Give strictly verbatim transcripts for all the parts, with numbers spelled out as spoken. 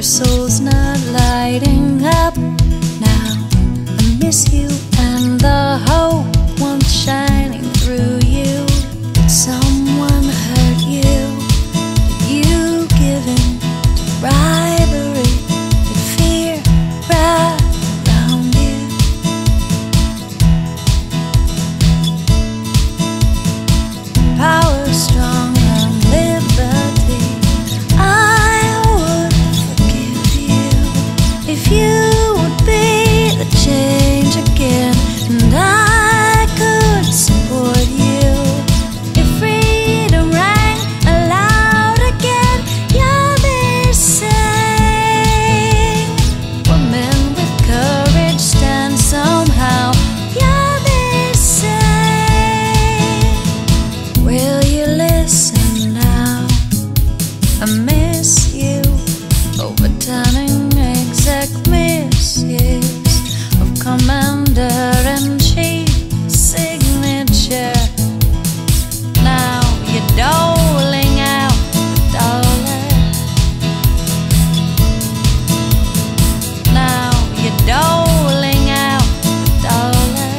soul's not lighting up now. I miss you and the hope once shining through you. Did someone hurt you? Did you give in to bribery? Did fear wrap around you? Power strong and liberty, I would forgive you if you would be the change again, and I could support you. If freedom rang aloud again, you're the same. Women with courage stand somehow, you're the same. Will you listen now? I miss you, overturning exec misuse of commander-in-chief signature. Now you're doling out the dollar. Now you're doling out the dollar.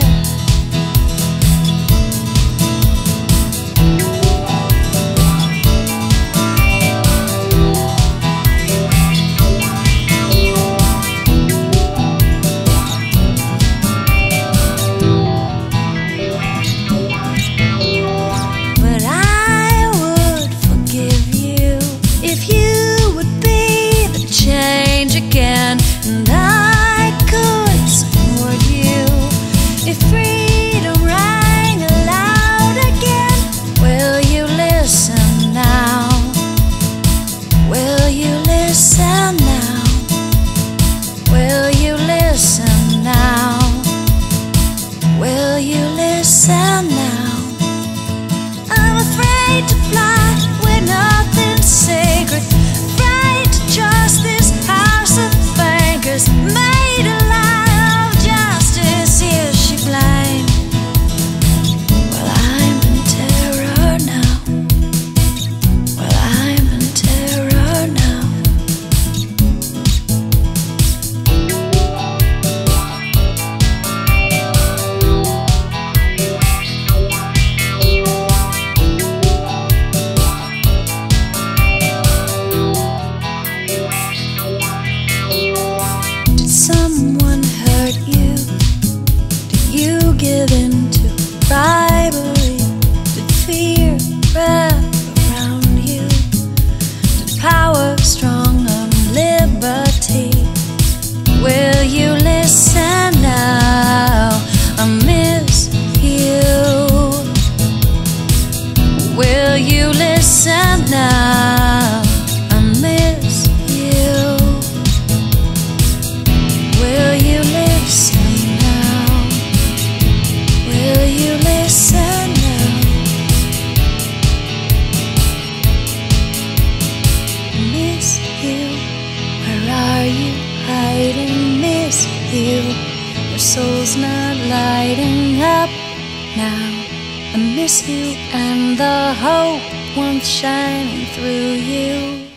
But I would forgive you if you would be the change again, and I could support you. If freedom rang aloud again, will you listen now? Will you listen now? Will you listen now? Will you listen now? I'm afraid to fly where nothing's sacred, afraid to trust this house of bankers, made a lie of justice, here she blind. Well, I'm in terror now. Well, I'm in terror now. Did someone hurt you? Did you give in to bribery? Did fear wrap around you? Did power strong on liberty? Will you listen now? I miss you. Will you listen now? I miss you. Will you listen now? Will you listen now? Miss you. Where are you hiding? Miss you. Your soul's not lighting up now. I miss you and the hope once shining through you.